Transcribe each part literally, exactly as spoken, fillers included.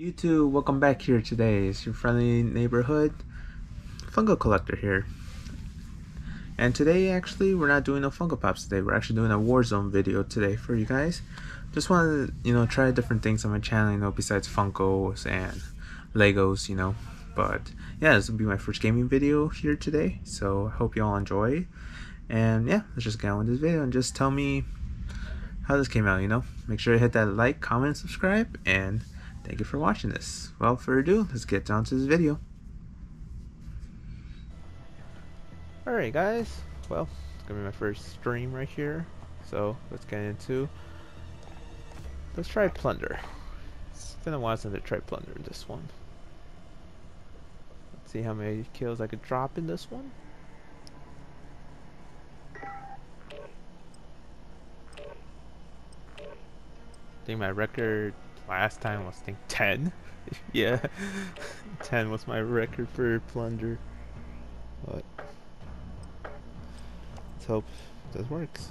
YouTube, welcome back here today. It's your friendly neighborhood Funko Collector here. And today, actually, we're not doing no Funko Pops today. We're actually doing a Warzone video today for you guys. Just want to, you know, try different things on my channel, you know, besides Funkos and Legos, you know. But yeah, this will be my first gaming video here today. So I hope you all enjoy. And yeah, let's just get on with this video and just tell me how this came out, you know. Make sure to hit that like, comment, subscribe, and thank you for watching this. Without further ado, let's get down to this video. Alright guys, well, it's gonna be my first stream right here, so let's get into, let's try Plunder. It's been a while since I tried Plunder in this one. Let's see how many kills I could drop in this one. I think my record last time was, I think, ten. Yeah, ten was my record for Plunder. But let's hope this works.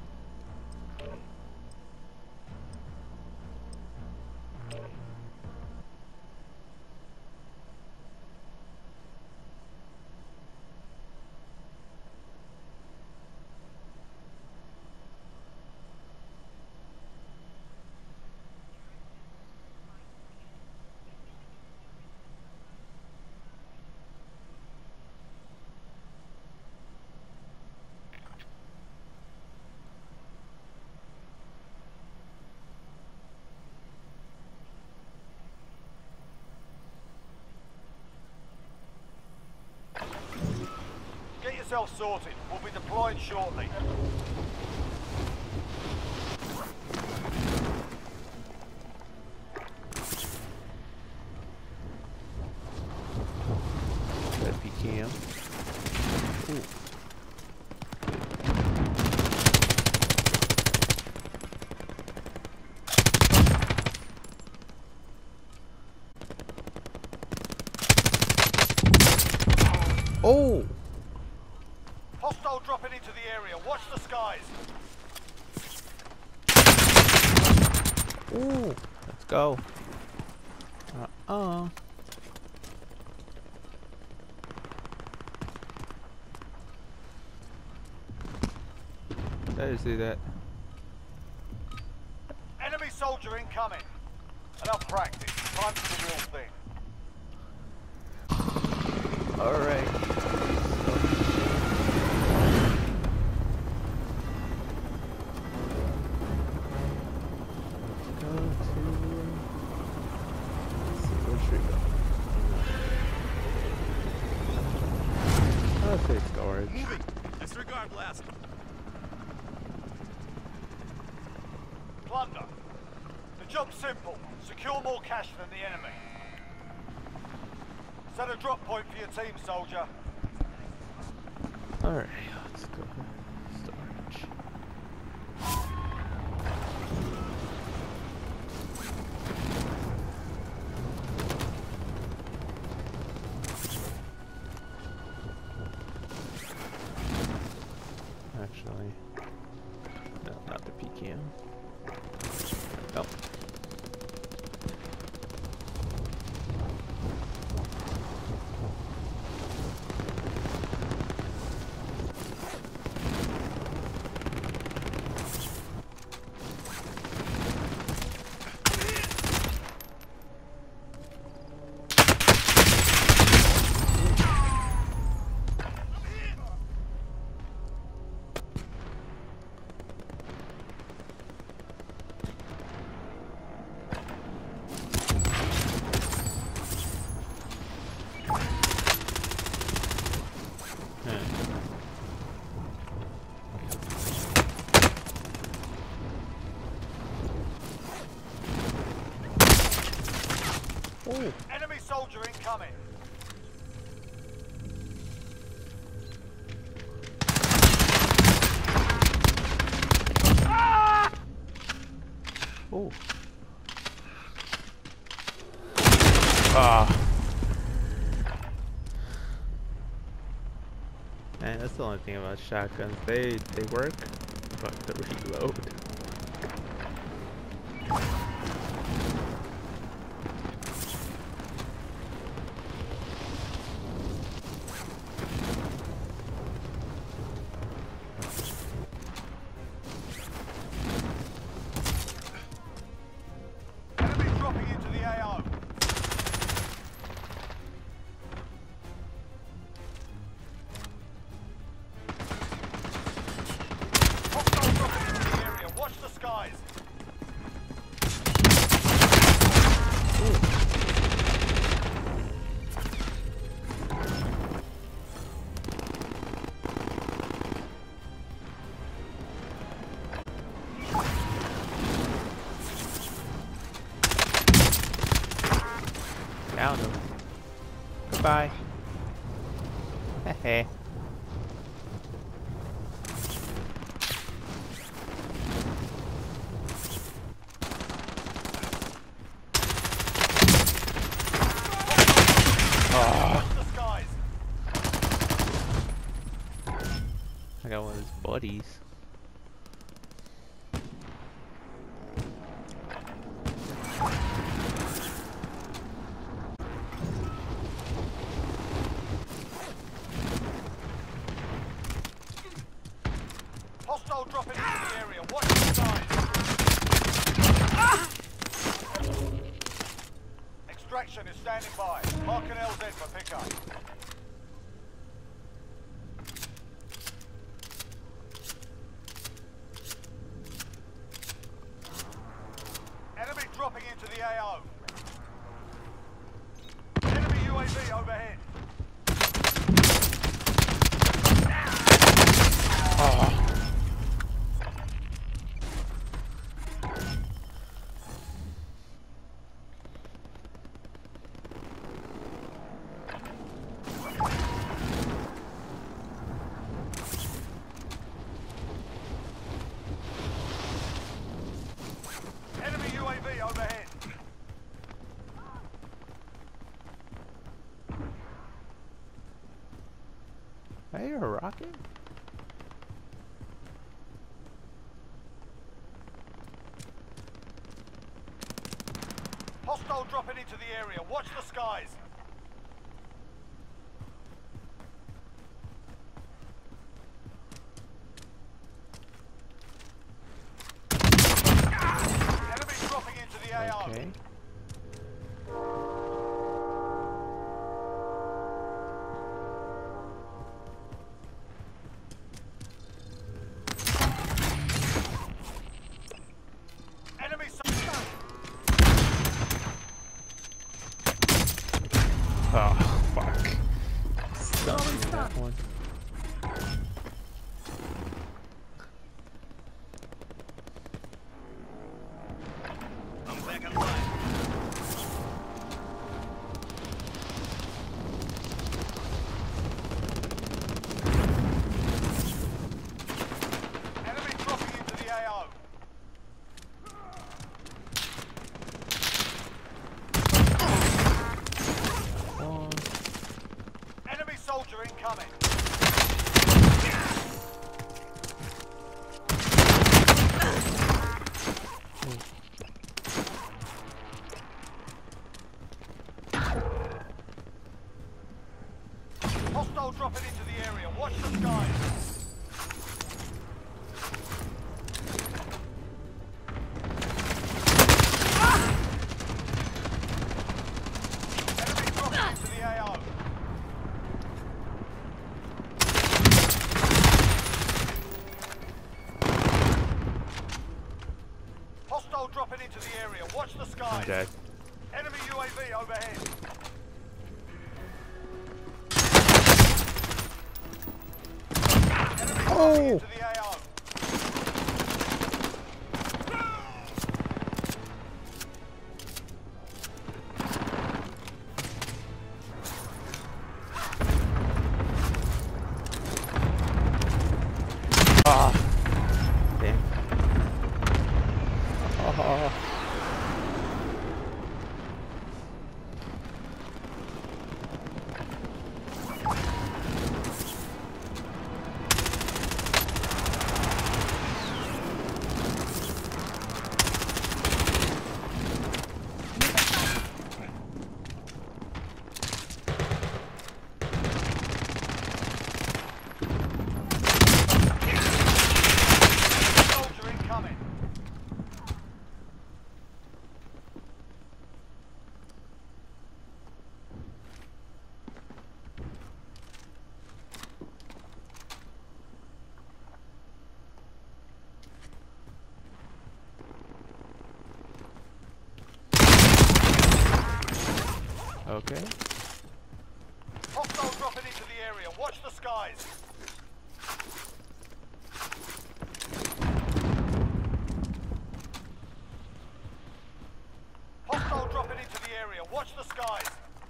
Get yourself sorted. We'll be deploying shortly. That P K M. Ooh. Oh! Hostile dropping into the area. Watch the skies. Ooh! Let's go. Uh-uh. Did I see that? Enemy soldier incoming. Enough practice. Time for the real thing. Alright. Storage. Moving. Disregard blast. Plunder. The job's simple. Secure more cash than the enemy. Set a drop point for your team, soldier. Alright, let's go. Storage. Actually, no, not the P K M. Oh. Ooh. Enemy soldier incoming. Ah! Oh. Ah. Man, that's the only thing about shotguns. They they work, but the reload. found him. Goodbye. Heh. I got one of his buddies. Hostile dropping into the area. Watch the skies. Extraction is standing by. Mark an L Z for pickup. Enemy dropping into the A O. Enemy U A V overhead. Oh. Enemy U A V overhead. Hey, you're a rocket? Hostile dropping into the area. Watch the skies. Enemy dropping into the A O. Okay. Enemy so Oh, fuck. Stunned that one. I'm back online. Enemy dropping into the A O. One. Enemy soldier incoming. Hostile dropping into the area. Watch the skies. Enemy dropping into the A O. Hostile dropping into the area. Watch the I'm skies. dead. Enemy U A V overhead. Enemy dropping Oh! into the A O. Ah. Damn. Oh. Soldier incoming. Okay. Hostile dropping into the area. Watch the skies. Hostile dropping into the area. Watch the skies.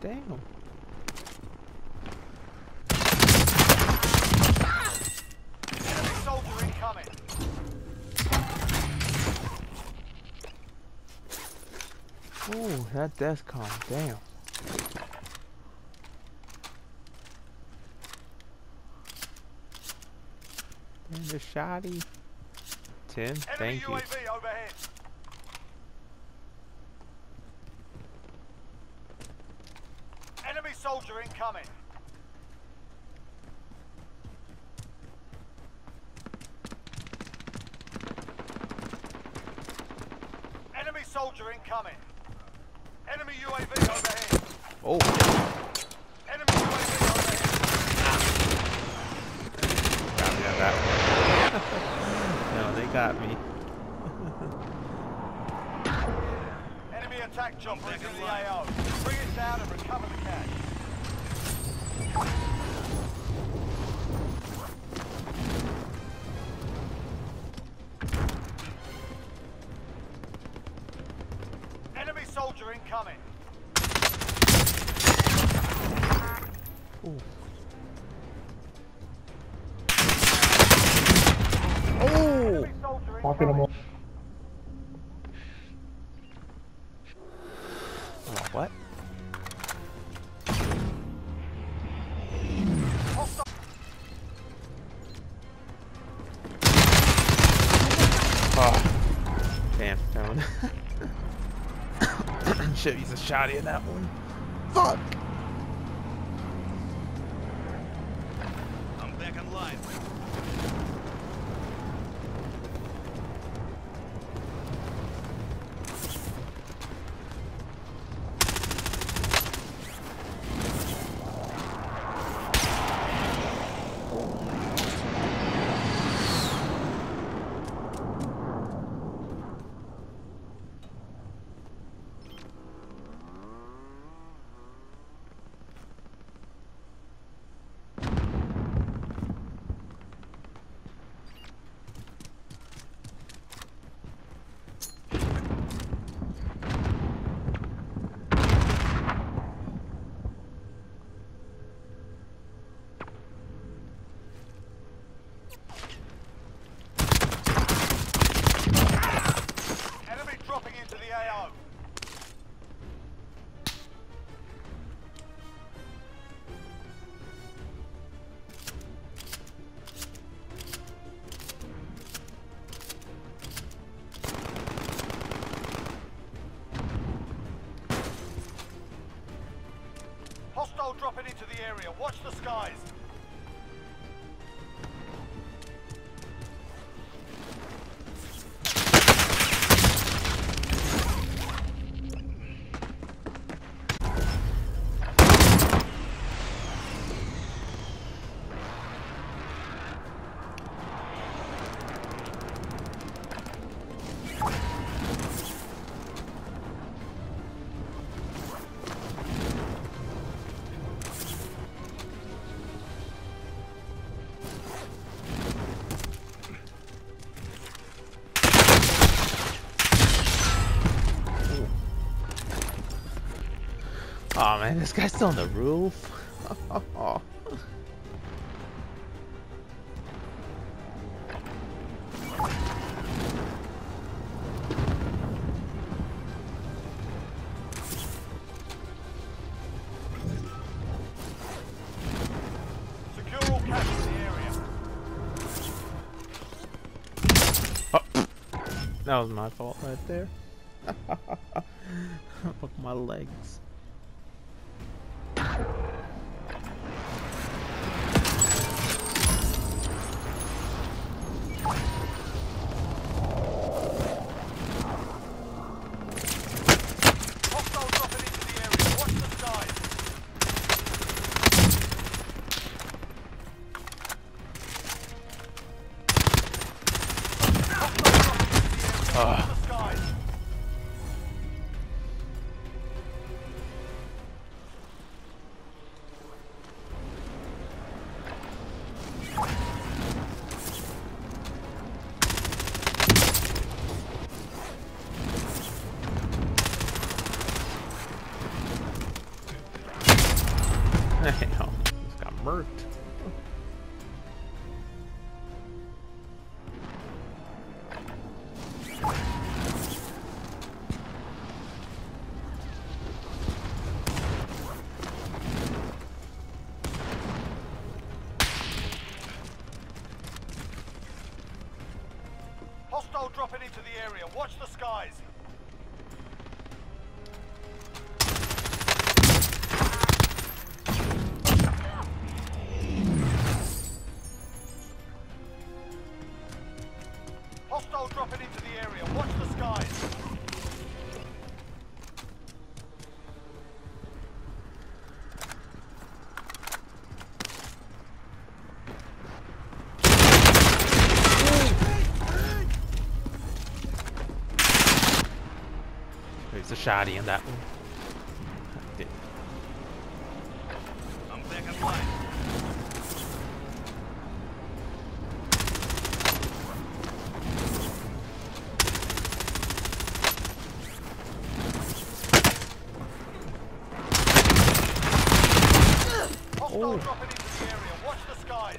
Damn. Enemy soldier incoming. Oh, that Descom. Damn. And the shotty. Tim, Enemy thank you. U A V overhead. Enemy soldier incoming. Enemy soldier incoming. Enemy U A V overhead. Oh. Enemy U A V overhead. Got me on that one. No, they got me. Enemy attack chopper is in the A O. Bring it down and recover the cash. Enemy soldier incoming. Ooh. Oh! Enemy soldier Talking incoming. about Oh, what? Hostile. Oh. Damn, phone. Should use a shotty in that one. Fuck! I'm back online. Enemy dropping into the A O. Hostile dropping into the area. Watch the skies. Oh man, this guy's still on the roof. Oh. Secure all cash in the area. Oh. That was my fault right there. Fuck my legs. Hostile dropping into the area. Watch the skies. Hostile dropping into the area. Ah. Watch the skies. dropping into the area. Watch the skies. Hostile dropping into the area. Watch the skies. There's a shotty in that one. I'm back in line. Hostile Oh. dropping into the area. Watch the skies.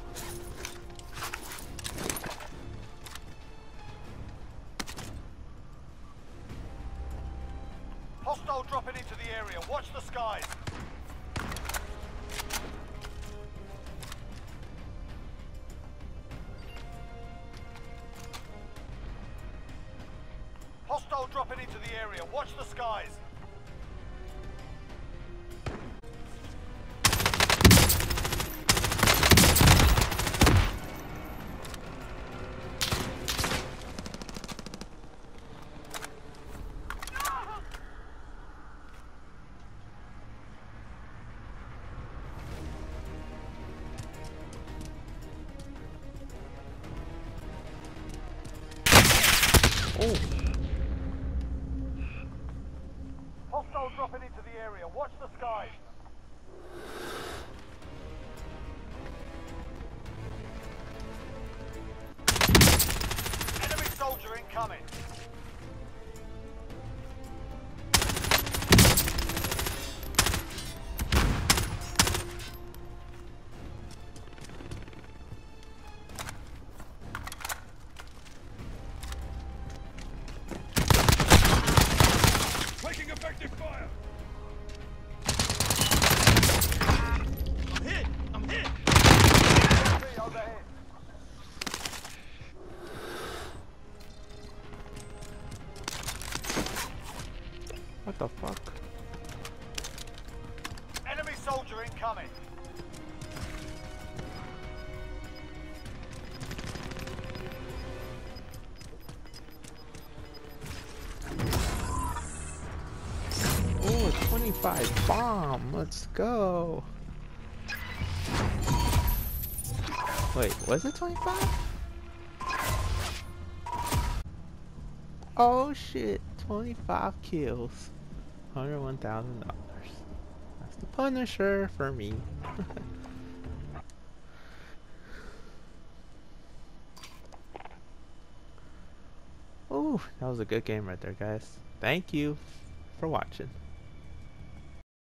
Hostile dropping into the area. Watch the skies. Hostile dropping into the area. Watch the skies. Oh. Hostile dropping into the area. Watch the skies. Enemy soldier incoming. Taking effective fire. I'm hit. I'm hit. Enemy overhead. What the fuck? Enemy soldier incoming. Oh, twenty-five bomb. Let's go. Wait, was it twenty-five? Oh shit, twenty-five kills. one hundred one thousand dollars. That's the Punisher for me. Oh, that was a good game right there, guys. Thank you for watching.